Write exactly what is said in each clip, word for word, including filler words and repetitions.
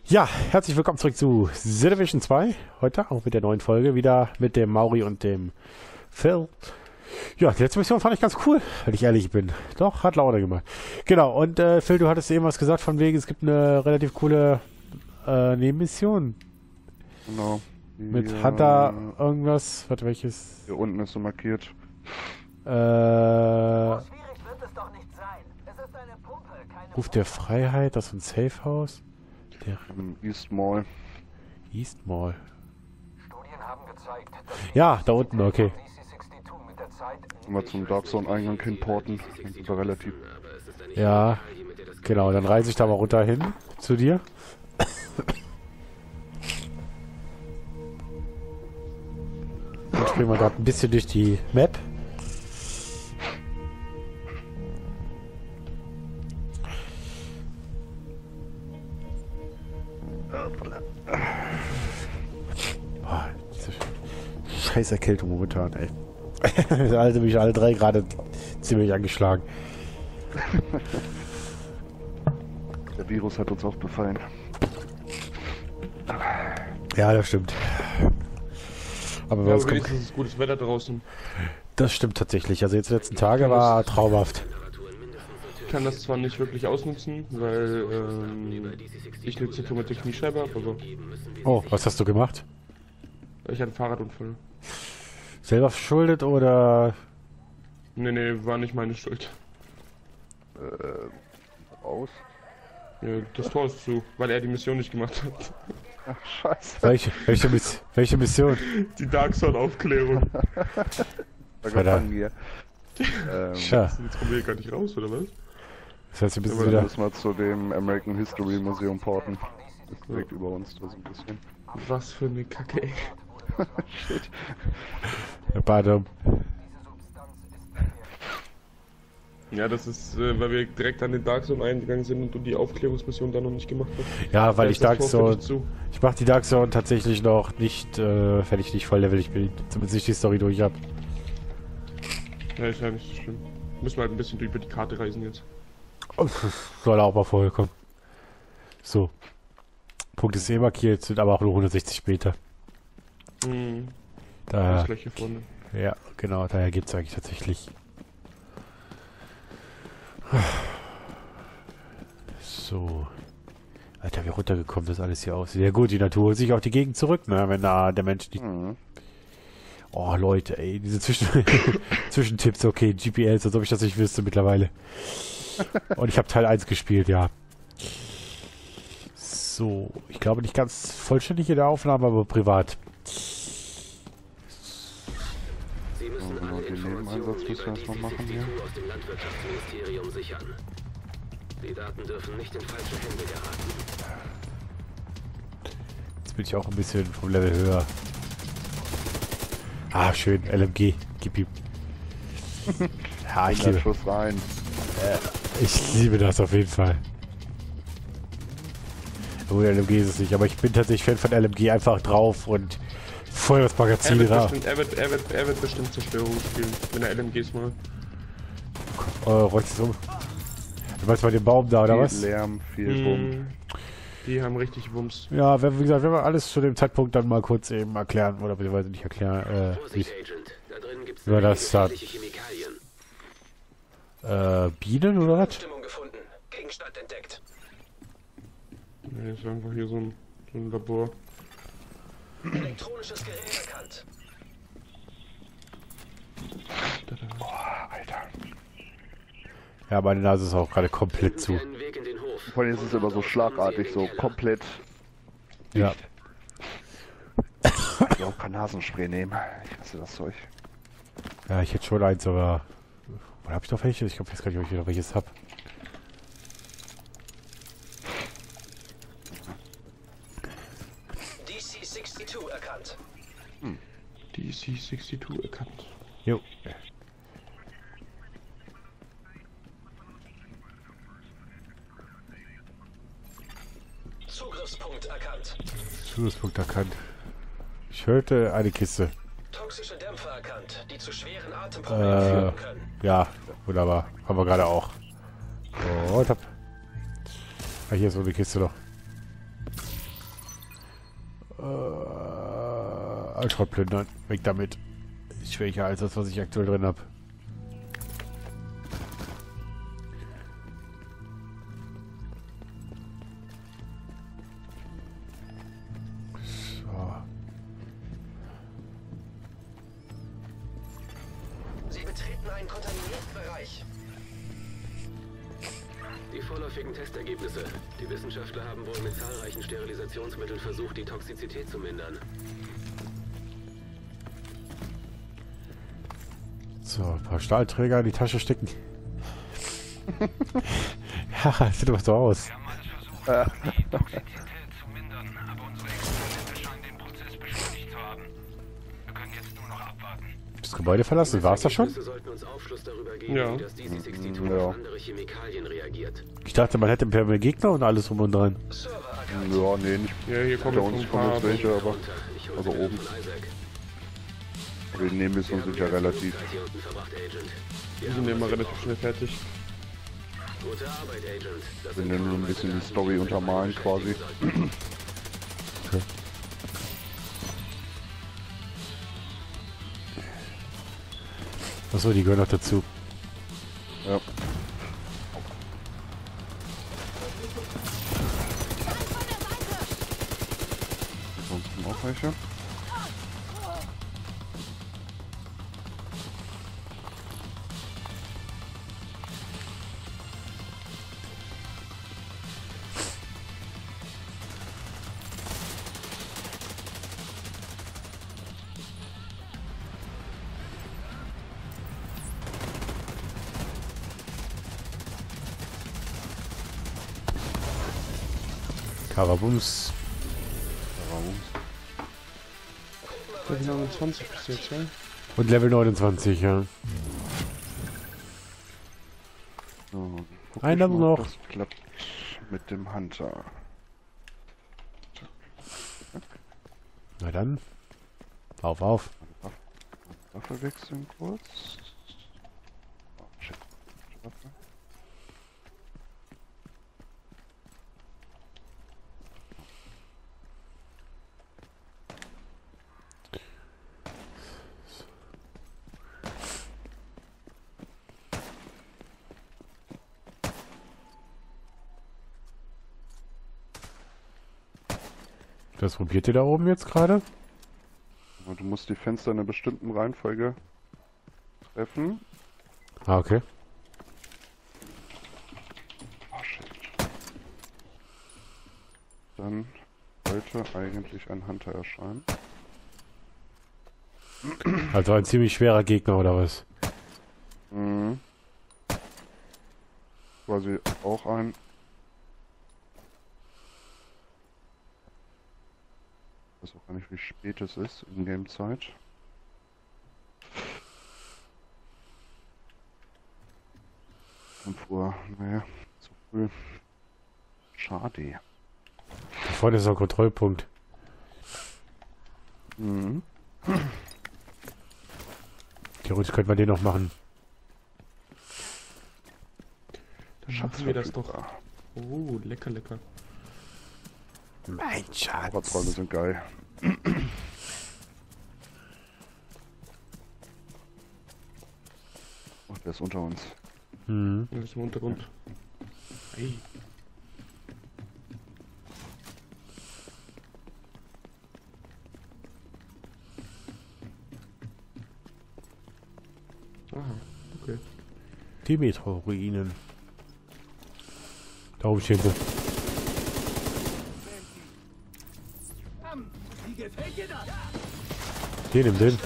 Ja, herzlich willkommen zurück zu The Division zwei. Heute auch mit der neuen Folge, wieder mit dem Mauri und dem Phil. Ja, die letzte Mission fand ich ganz cool, wenn ich ehrlich bin. Doch, hat Laune gemacht. Genau, und äh, Phil, du hattest eben was gesagt, von wegen, es gibt eine relativ coole äh, Nebenmission. Genau. Mit Hier, Hunter irgendwas, warte, welches? Hier unten ist so markiert. Äh, Schwierig wird es doch nicht sein. Es ist eine Pumpe, keine Ruf der Freiheit, das ist ein Safehouse. Der Im East Mall. East Mall. Studien haben gezeigt, dass Ja, da unten, okay. D C zweiundsechzig mit der Zeit Wenn wir zum Dark Zone Eingang hinporten, dann sind wir relativ. Ja, genau, dann reise ich da mal runter hin zu dir. Dann springen wir gerade ein bisschen durch die Map. Boah, diese scheiß Erkältung momentan, ey. Also mich alle drei gerade ziemlich angeschlagen. Der Virus hat uns auch befallen. Ja, das stimmt. Aber bei Ja, uns aber kommt, wenigstens ist gutes Wetter draußen. das stimmt tatsächlich. Also jetzt die letzten Tage war traumhaft. Ich kann das zwar nicht wirklich ausnutzen, weil ähm, ich eine zertrümmerte Kniescheibe habe, aber Oh, was hast du gemacht? ich hatte einen Fahrradunfall. Selber verschuldet oder... Nee, nee, war nicht meine Schuld. Äh, aus? Ja, das Tor ist zu, weil er die Mission nicht gemacht hat. Ach, scheiße. Welche, welche, Miss welche Mission? Die Dark Zone Aufklärung. Da Verdammt. gefangen wir. ähm, Tja, Jetzt kommen wir hier gar nicht raus, oder was? das heißt, wir müssen aber dann wieder... müssen wir zu dem American History Museum porten. Das ist direkt über uns, da so ein bisschen. Was für eine Kacke, ey. Shit. Badum. Ja, das ist, äh, weil wir direkt an den Dark Zone eingegangen sind und du die Aufklärungsmission dann noch nicht gemacht hast. Ja, weil Da ich ist das Dark Tor für Zone... dich zu. Ich mach die Dark Zone tatsächlich noch nicht, äh, wenn ich nicht voll Level ich bin. Zumindest ich die Story durch hab. Ja, ist ja nicht so schlimm. Müssen wir halt ein bisschen über die Karte reisen jetzt. Soll auch mal vorkommen. So. Punkt ist eh markiert, sind aber auch nur hundertsechzig Meter. Mhm. Daher, Das gleich hier vorne. ja, genau, daher geht's eigentlich tatsächlich. So. Alter, wie runtergekommen das alles hier aussieht. Ja gut, die Natur holt sich auch die Gegend zurück, ne, wenn da der Mensch nicht... Mhm. Oh, Leute, ey, diese Zwischen Zwischentipps, okay, G P Ls, als ob ich das nicht wüsste mittlerweile. Und ich habe Teil eins gespielt, ja. So, ich glaube nicht ganz vollständig in der Aufnahme, aber privat. Sie müssen Ja, genau, alle den Informationen Nebeneinsatz müssen wir über erstmal D C machen hier. zweiundsechzig aus dem Landwirtschaftsministerium sichern. Die Daten dürfen nicht in falsche Hände geraten. Jetzt bin ich auch ein bisschen vom Level höher. Ah, schön, L M G, gib ihm. Ja, ich liebe, Schuss rein. ich liebe das auf jeden Fall. Oh, L M G ist es nicht, aber ich bin tatsächlich Fan von L M G, einfach drauf und voll das Er Magazin wird, raus. bestimmt, er, wird, er, wird, er wird bestimmt Zerstörung spielen, wenn er L M Gs mal. Oh, rollst du um? Du meinst bei dem Baum da, oder Viel was? Lärm, viel Bumm. Mm, Die haben richtig Wumms. Ja, wenn, wie gesagt, wenn wir alles zu dem Zeitpunkt dann mal kurz eben erklären, oder beziehungsweise nicht erklären, äh, wie, Vorsicht, Agent. Da drin gibt's wie war das da? gefährliche Chemikalien. Äh, Bienen oder was? Stimmung gefunden. Gegenstand entdeckt. Nee, ist einfach hier so ein, so ein Labor. Elektronisches Gerät erkannt. Boah, Alter. Ja, meine Nase ist auch gerade komplett zu. Einen Weg in den Hof. Vor allem ist es immer so schlagartig, so komplett. Ja. Ich will auch kein Nasenspray nehmen. Ich hasse das Zeug. Ja, ich hätte schon eins, aber... Oder hab ich noch welches? Ich glaube, jetzt gar nicht, ob ich noch welches hab. D C zweiundsechzig erkannt. D C zweiundsechzig erkannt. Jo. Zugriffspunkt erkannt. Zugriffspunkt erkannt. Ich hörte eine Kiste. Toxische Dämpfer erkannt, die zu schweren Atemproblemen Äh, führen können. ja, wunderbar. Haben wir gerade auch. So, und hab. Ah, hier ist so eine Kiste noch. Äh, Schrott plündern. Weg damit. Ist schwächer als das, was ich aktuell drin habe. So. Sie betreten einen kontaminierten Bereich. Die vorläufigen Testergebnisse. Die Wissenschaftler haben wohl mit zahlreichen Sterilisationsmitteln versucht, die Toxizität zu mindern. So, ein paar Stahlträger in die Tasche stecken. Ja, sieht doch so aus. Wir haben alles versucht, die Toxizität zu mindern, aber unsere Experimente scheinen den Prozess beschleunigt zu haben. Wir können jetzt nur noch abwarten. Das Gebäude verlassen, war es das schon? Die sollten uns Aufschluss darüber geben, Ja. wie das D C zweiundsechzig Ja. auf andere Chemikalien reagiert. Ich dachte, man hätte per Gegner und alles rum und dran. Ja, nee, nicht. Ja, hier kommen Bei jetzt uns ein kommen paar. jetzt welche, aber Runter. Ich hole also sie dann oben. von Isaac. Die Nebenmissionen sind ja relativ. Zeit hier unten verbracht, Agent. Wir sind ja immer relativ schnell fertig. Gute Arbeit, Agent. Das Wenn wir nur ein bisschen die Story untermalen quasi. Achso, die gehören noch dazu. Ja. Ansonsten auch welche. Karabums. Level neunundzwanzig bis jetzt, ja? Und Level neunundzwanzig, ja. So, guck Einer ich mal, ob noch. Das klappt mit dem Hunter. Na dann. Auf, auf. Waffe wechseln kurz. Oh, shit. Waffe. Das probiert ihr da oben jetzt gerade? Und du musst die Fenster in einer bestimmten Reihenfolge treffen. Ah, okay. Oh shit. Dann sollte eigentlich ein Hunter erscheinen. Also ein ziemlich schwerer Gegner oder was? Mhm. Quasi auch ein. Ich weiß auch gar nicht, wie spät es ist in Game-Zeit. fünf Uhr, naja, zu früh. Schade. Da vorne ist noch ein Kontrollpunkt. Mhm. Theoretisch könnte man den noch machen. Dann schaffen wir das doch. Oh, lecker, lecker. Mein Schatz. Fahrradrolle sind geil. Oh, der ist unter uns. Mhm. Das ist im Untergrund. Hey. Aha, okay. Die Metro-Ruinen. Da oben stehen sie. Den nimm den.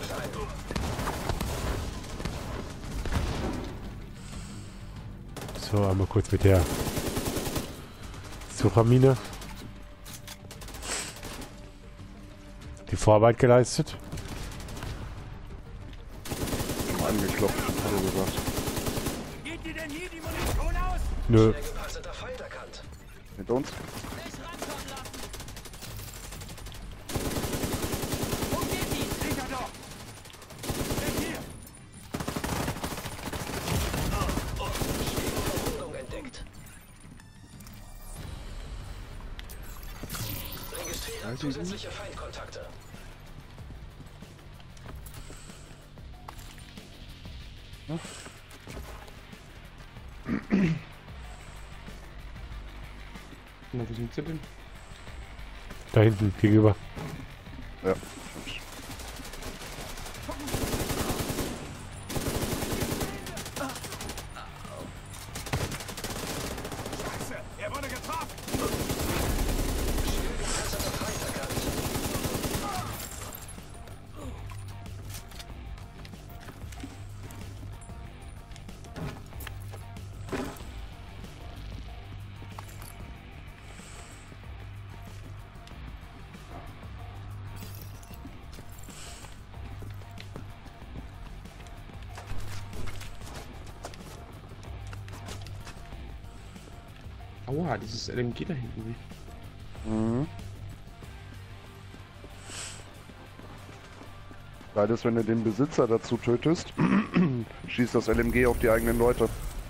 So, einmal kurz mit der Suchamine die Vorarbeit geleistet. Mal angeklopft, hat er gesagt. Geht dir denn hier die Munition aus? Nö. Gepanzerter Feind erkannt. Hinter uns. Nicht rankommen lassen! Wo geht die? Sicher doch! Weg hier! Verwundung entdeckt. Registriert. Zusätzliche Feindkontakte. Na, wo sind sie denn? Da hinten, gegenüber. Ja. Aua, dieses L M G da hinten. Mhm. Weil das, wenn du den Besitzer dazu tötest, schießt das L M G auf die eigenen Leute.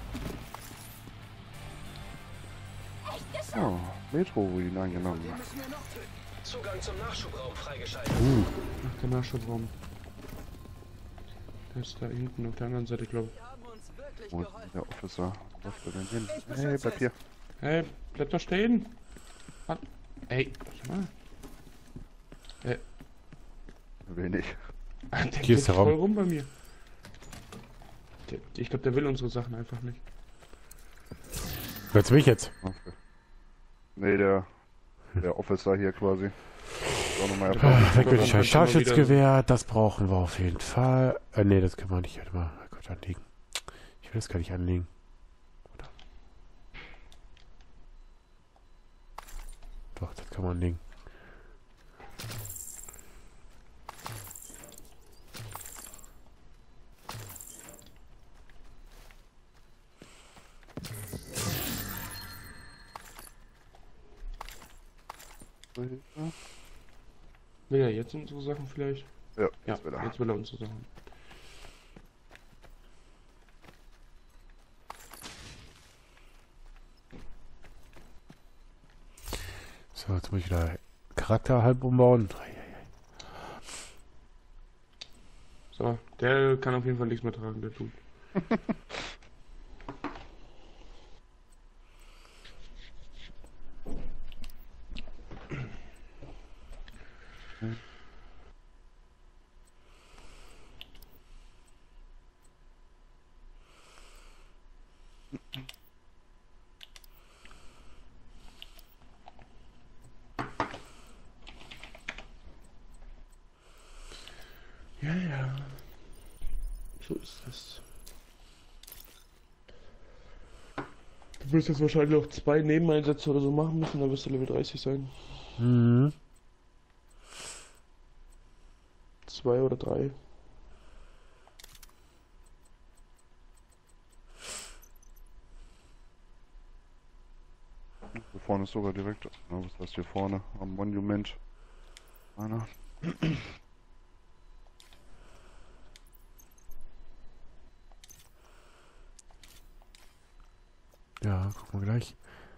Oh, Metro-Ruin eingenommen. Zugang zum Nachschubraum freigeschaltet. Uh. Ach, der Nachschubraum. Der ist da hinten auf der anderen Seite, glaube ich. Wo ist denn der Officer? Wo läuft er denn hin? Hey, bleib hier. Hey, bleib doch stehen! Mann. Ey, schau mal. Äh, Will nicht. der Hier ist geht der Raum. voll rum bei mir. Der, ich glaube, der will unsere Sachen einfach nicht. Hört's mich jetzt? Okay. Nee, der, der Officer hier quasi. Auch noch mal Ah, erfahren. weg mit dem Dann scheiß kannst du mal Scharfschützgewehr, das brauchen wir auf jeden Fall. Äh, nee, das können wir nicht. Warte mal, oh Gott, anlegen. Ich will das gar nicht anlegen. Oder? Doch, das kann man anlegen. Will er jetzt unsere Sachen vielleicht? Ja, Ja, jetzt will er. jetzt will er unsere Sachen. So, jetzt muss ich wieder Charakter halb umbauen. So, der kann auf jeden Fall nichts mehr tragen, der tut. Ja, ja. So ist es. Du wirst jetzt wahrscheinlich noch zwei Nebeneinsätze oder so machen müssen, dann wirst du Level dreißig sein. Mhm. Zwei oder drei. Hier vorne ist sogar direkt. Na, was ist das hier vorne? Am Monument. Einer. Ja, gucken wir gleich.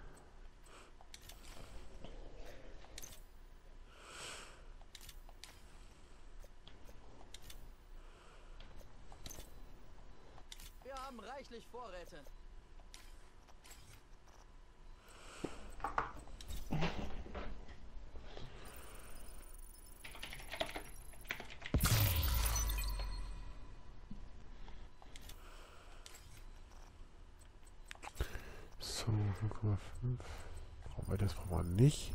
Wir haben reichlich Vorräte. So, fünf Komma fünf. Brauchen wir das? Brauchen wir nicht.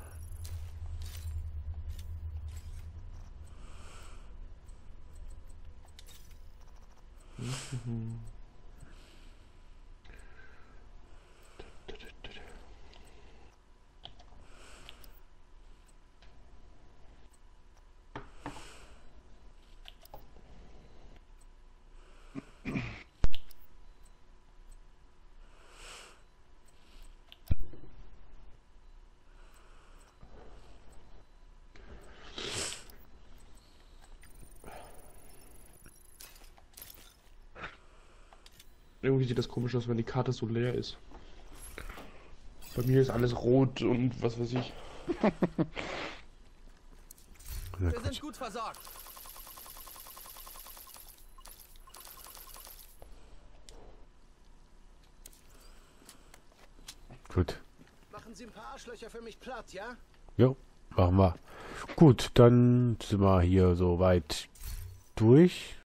Mhm. Irgendwie sieht das komisch aus, wenn die Karte so leer ist. Bei mir ist alles rot und was weiß ich. Na, Wir Quatsch. sind gut versorgt. Gut. Machen Sie ein paar Arschlöcher für mich platt, ja? Jo, machen wir. Gut, dann sind wir hier soweit durch.